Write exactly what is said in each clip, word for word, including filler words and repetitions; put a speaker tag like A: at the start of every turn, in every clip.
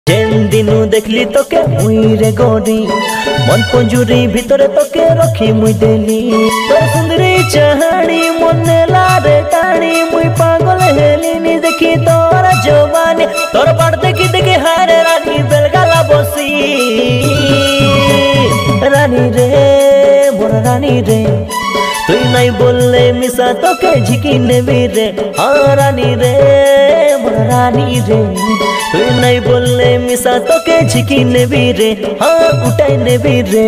A: जेन दिनु देखली तोके मुई रे गोरी मन पंजुरी भितरे तोके रखी मुई देली तोर सुंदरी चाहणी मने लारे टाणी मुई पागल हेलिनी देखी तोर जवानी तोर बाड़ देखी देखी हारे रानी बेलगाला बसी रानी रे मोर रानी रे तुई नहीं बोले मिसा तोके झिकी नेबी रे हाँ रानी रे मोर रानी रे तुई नहीं बोले मिसा तोके झिकी नेबी रे हाँ उठाई नेबी रे।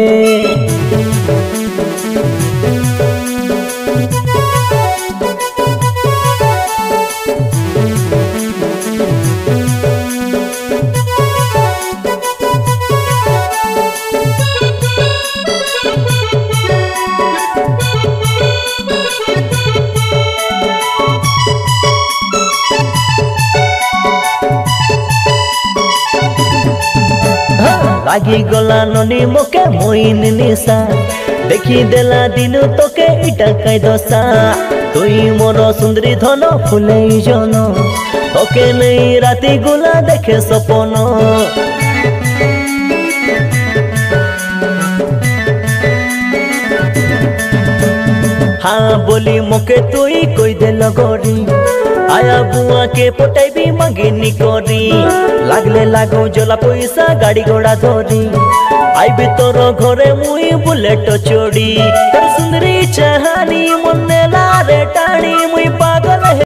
A: लागी गला ननी मोके मोइन निशा देखी देला दिनु तोके इटा काई दशा तुई मोर सुंदरी धन फुले जन तोके नहीं राती गुला देखे सपन हाँ बोली मोके तुई कोई देल गोरी आया बुआ के पटाई भी मांगेनी करी लागले लागो जला पैसा गाड़ी घोड़ा धरी आई भी तोर घरे मुई बुलेट चोड़ी तोर सुंदरी चाहनी मने लारे टाणी मुई पागल।